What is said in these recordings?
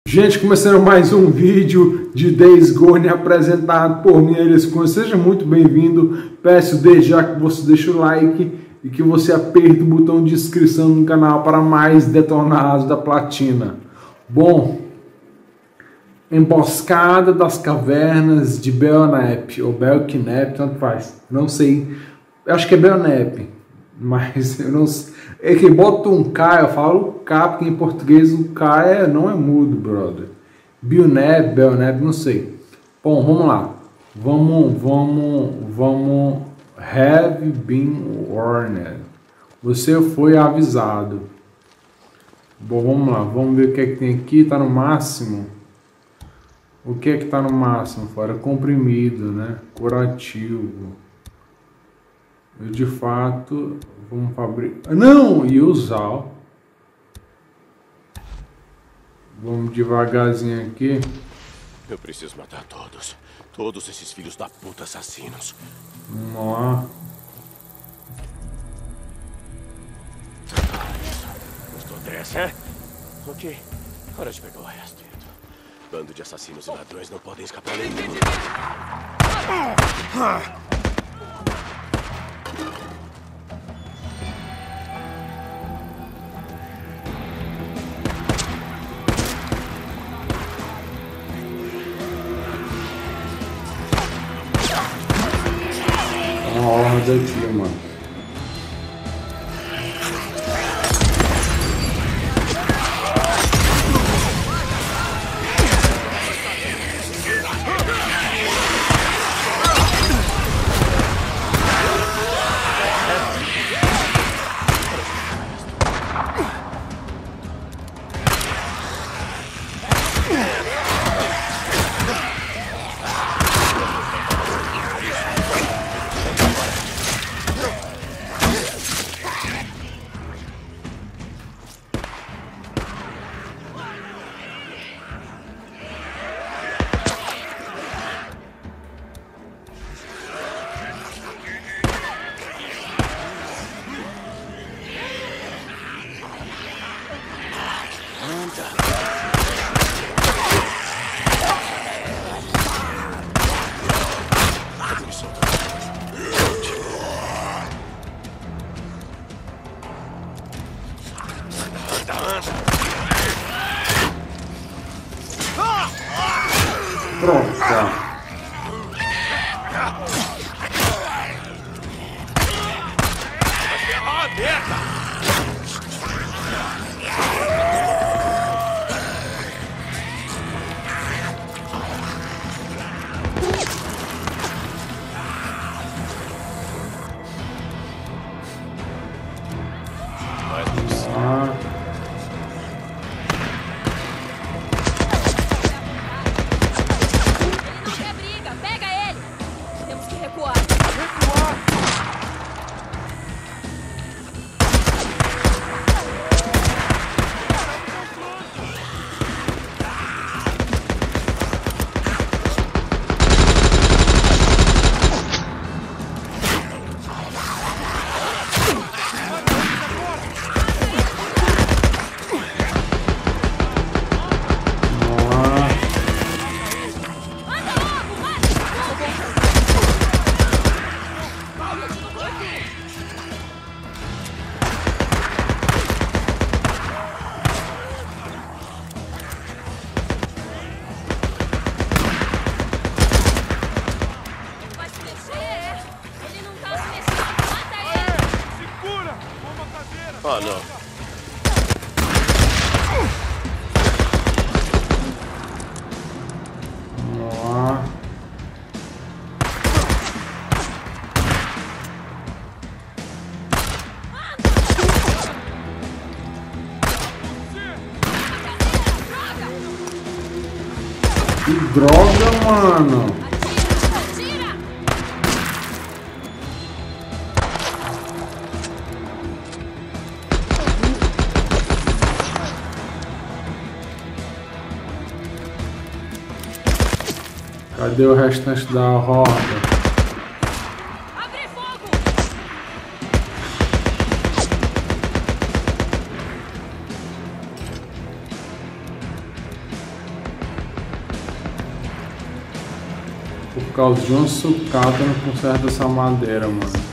Gente, começando mais um vídeo de Days Gone apresentado por mim, Eliscon. Seja muito bem-vindo. Peço desde já que você deixe o like e que você aperte o botão de inscrição no canal para mais detonados da platina. Bom, Emboscada das Cavernas de Belknap, ou Belknap, tanto faz. Não sei, eu acho que é Belknap, mas eu não sei. É que bota um K, eu falo K, porque em português o K não é mudo, brother. Belknap, não sei. Bom, vamos lá. Vamos. Have been warned. Você foi avisado. Bom, vamos lá. Vamos ver o que é que tem aqui. Tá no máximo. O que é que tá no máximo? Fora comprimido, né? Curativo. Eu, de fato, vamos fabricar... Não! E usar. Vamos devagarzinho aqui. Eu preciso matar todos. Todos esses filhos da puta assassinos. Vamos lá. Gostou dessa, é? Ok. Hora de pegar o resto. Bando de assassinos e ladrões não podem escapar nem de mim. Uma horda aqui, mano. Pronto, tá. Ah, não. Vamos lá. Que droga, mano. Cadê o restante da horda? Abre fogo! Por causa de uma sucata no conserto dessa madeira, mano.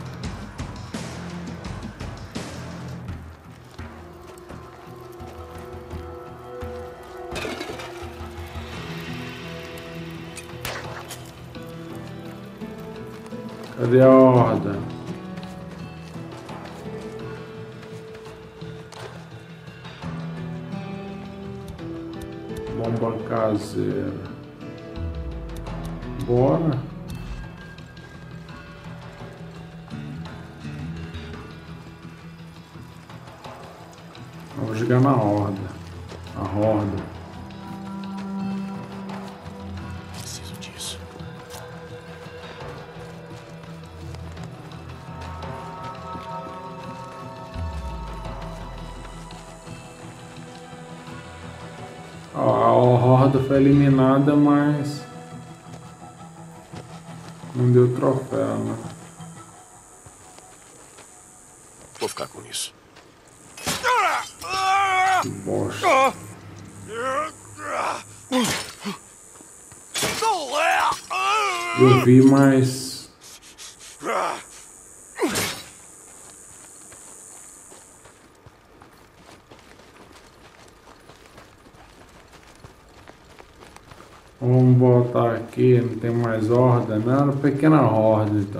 Cadê a horda? Bomba caseira. Bora. Vamos jogar na horda. A horda. Preciso disso. A horda foi eliminada, mas não deu troféu, né? Vou ficar com isso. Que bosta. Eu vi, mas vamos botar aqui, não tem mais horda, não, era pequena horda então.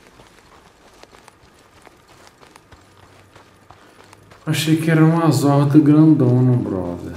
Achei que era umas hordas grandona, brother.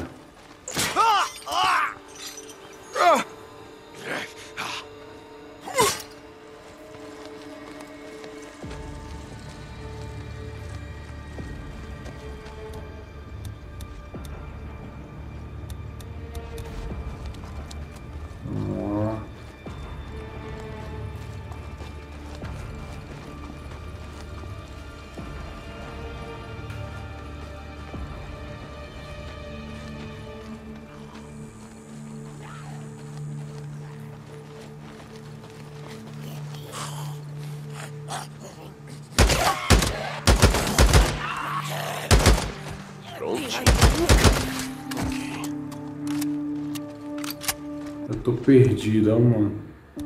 Eu tô perdido, ó, mano.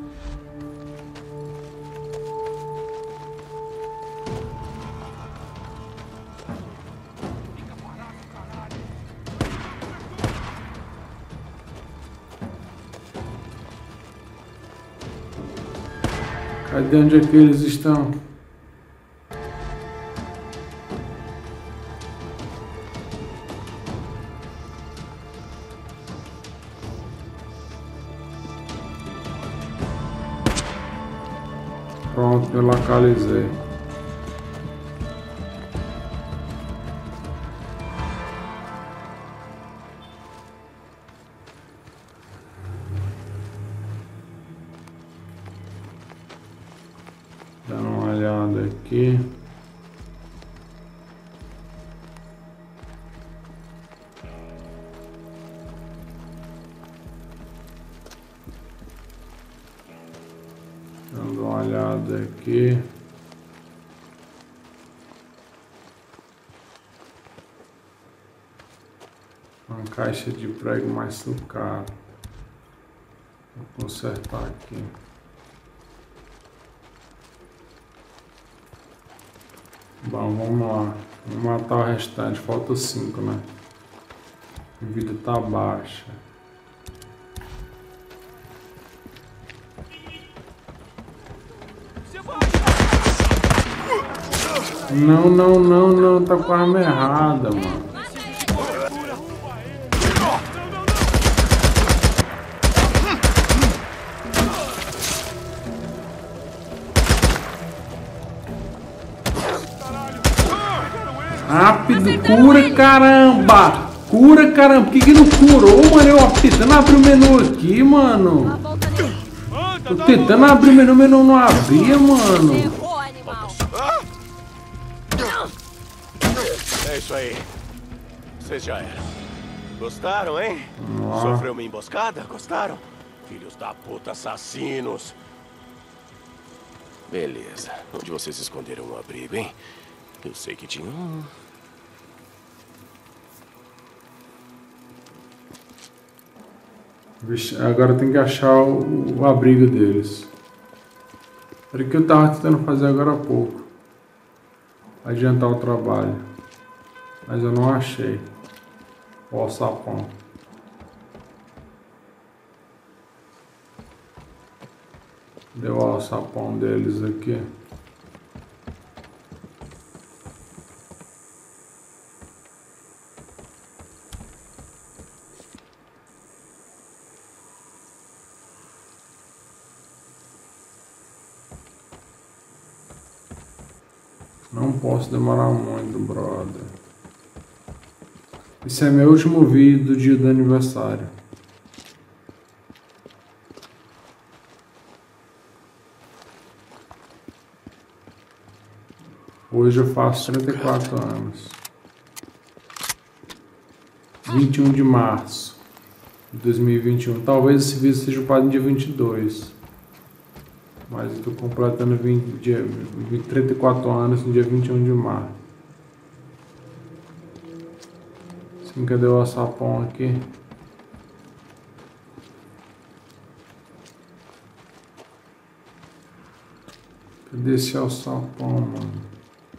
Cadê onde é que eles estão? Pronto, eu localizei. Dando uma olhada aqui. Dando uma olhada aqui. Uma caixa de prego mais sucata. Vou consertar aqui. Bom, vamos lá. Vamos matar o restante. Falta 5, né? A vida tá baixa. Não, não, não, não. Tá com a arma errada, mano. Rápido, cura, caramba! Cura, caramba! Por que não curou, mano? Eu tentando abrir o menu aqui, mano. Tô tentando abrir o menu não abria, mano. É isso aí. Vocês já eram. Gostaram, hein? Sofreu uma emboscada? Gostaram? Filhos da puta, assassinos. Beleza. Onde vocês esconderam um abrigo, hein? Eu sei que tinha um. Agora tem que achar o abrigo deles. Era o que eu tava tentando fazer agora há pouco. Adiantar o trabalho. Mas eu não achei. Ó, o sapão. Deu o sapão deles aqui. Não posso demorar muito, brother. Esse é meu último vídeo do dia do aniversário. Hoje eu faço 34 anos. 21 de março de 2021. Talvez esse vídeo seja upado no dia 22. Mas eu estou completando 34 anos no dia 21 de março. Sim, cadê o alçapão aqui? Cadê esse alçapão, mano?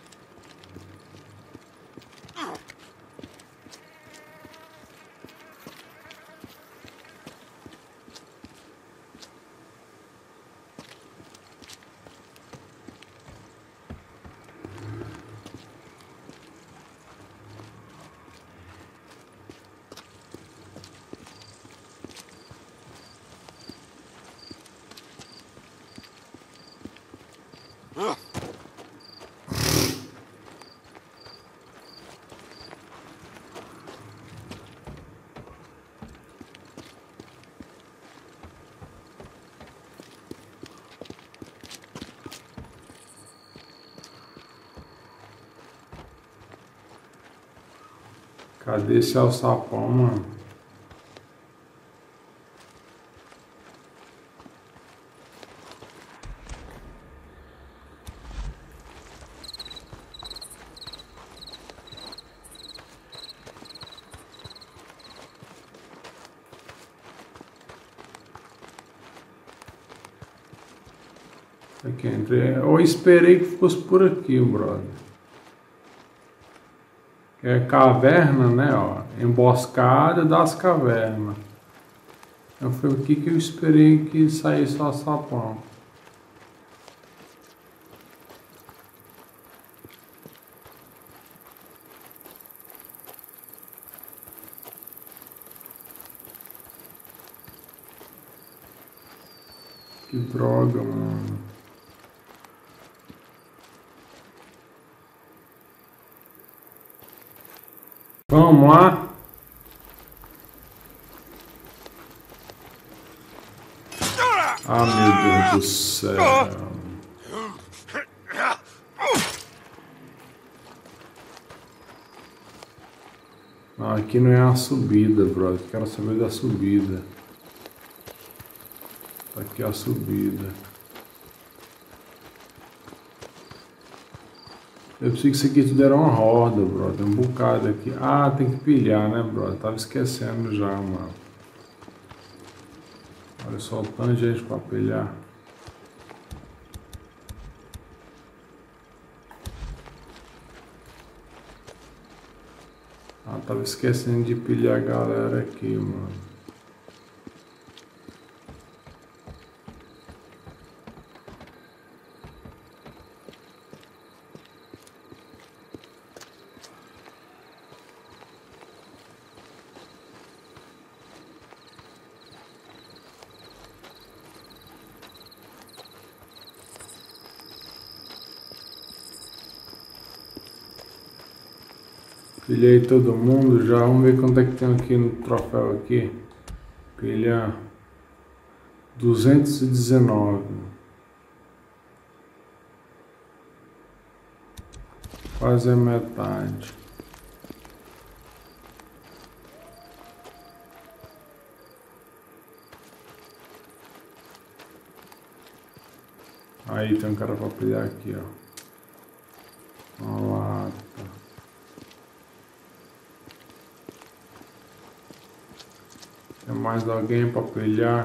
Cadê esse alçapão, mano? Aqui entrei. Eu esperei que fosse por aqui, brother. É caverna, né, ó. Emboscada das cavernas. Então foi aqui que eu esperei que saísse o alçapão. Que droga, mano. Vamos lá. Ah, meu Deus do céu. Não, aqui não é a subida, brother. Quero saber da subida. Aqui é a subida. Eu preciso que isso aqui tudo era uma roda, brother. Um bocado aqui. Ah, tem que pilhar, né, brother? Tava esquecendo já, mano. Olha só o tanto de gente pra pilhar. Ah, tava esquecendo de pilhar a galera aqui, mano. Pilhei todo mundo já. Vamos ver quanto é que tem aqui no troféu aqui. Pilhar 219. Quase a metade. Aí tem um cara pra pilhar aqui, ó. Uma lata. Tem mais mais alguém para pilhar.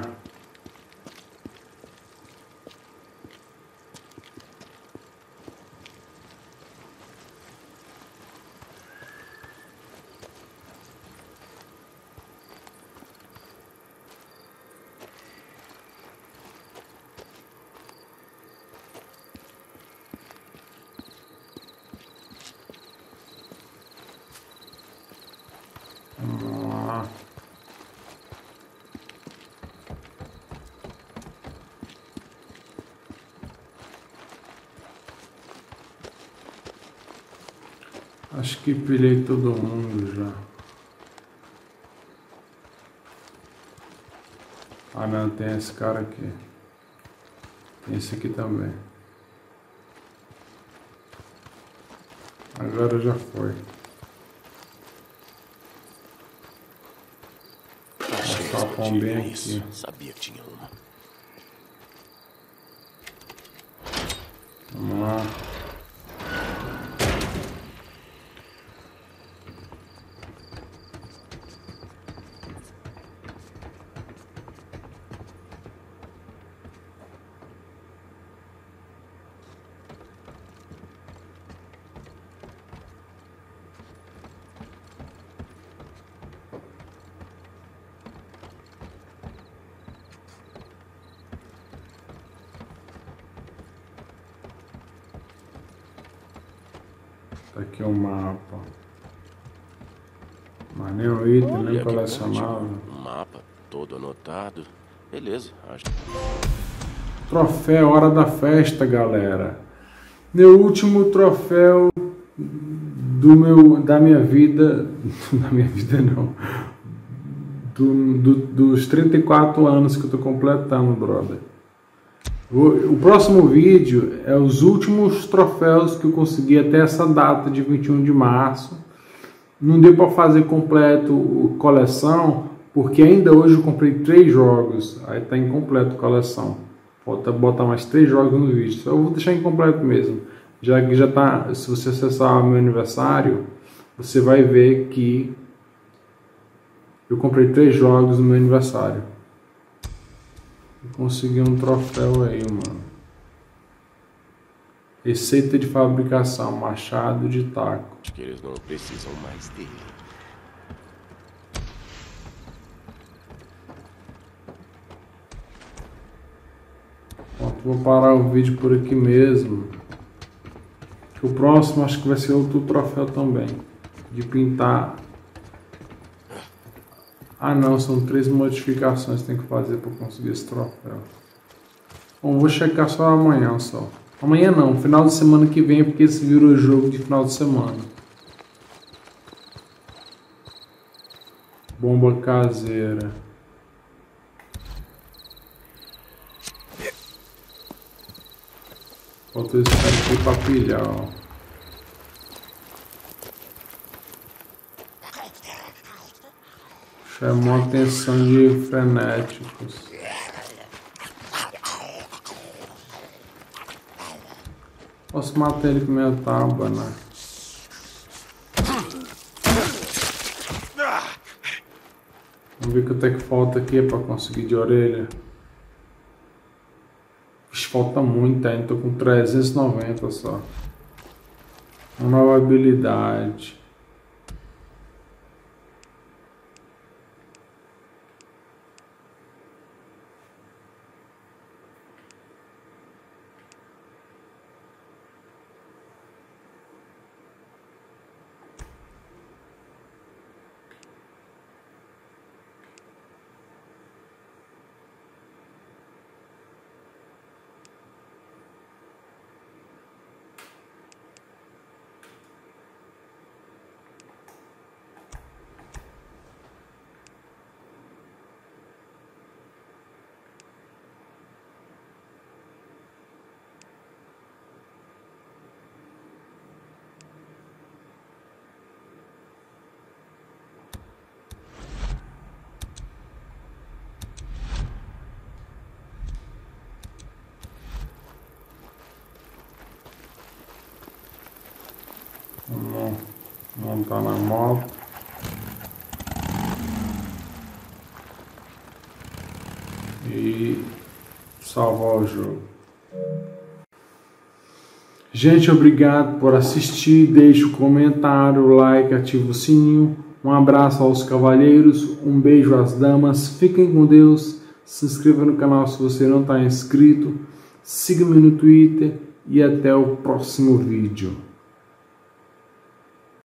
Vamos lá. Acho que pilhei todo mundo já. Ah não, tem esse cara aqui. Tem esse aqui também. Agora já foi. Achei Só pão bem isso. aqui. Sabia que tinha uma. Vamos lá. Tá aqui o mapa. Mas nem o item, Olha, nem que colecionável. ótimo. Um mapa todo anotado. Beleza, acho. Troféu, hora da festa, galera. Meu último troféu da minha vida. Da minha vida não. Dos 34 anos que eu tô completando, brother. O próximo vídeo é os últimos troféus que eu consegui até essa data de 21 de março. Não deu para fazer completo coleção, porque ainda hoje eu comprei 3 jogos. Aí tá incompleto coleção. Falta botar mais 3 jogos no vídeo. Só eu vou deixar incompleto mesmo. Já que já tá, se você acessar meu aniversário, você vai ver que eu comprei 3 jogos no meu aniversário. Consegui um troféu aí, mano. Receita de fabricação, machado de taco. Acho que eles não precisam mais dele. Pronto, vou parar o vídeo por aqui mesmo. O próximo acho que vai ser outro troféu também. De pintar. Ah não, são 3 modificações que tem que fazer para conseguir esse troféu. Bom, vou checar só amanhã só. Amanhã não, final de semana que vem, porque esse virou jogo de final de semana. Bomba caseira. Falta esse cara aqui pra pilhar, ó. Chamou a atenção de frenéticos. Posso matar ele com minha tábua, né? Vamos ver quanto é que falta aqui para conseguir de orelha. Falta muito ainda, tô com 390 só. Uma nova habilidade. Vamos montar na moto. e salvar o jogo. Gente, obrigado por assistir. Deixe o comentário, o like, ative o sininho. Um abraço aos cavalheiros, um beijo às damas. Fiquem com Deus. Se inscreva no canal se você não está inscrito. Siga-me no Twitter e até o próximo vídeo.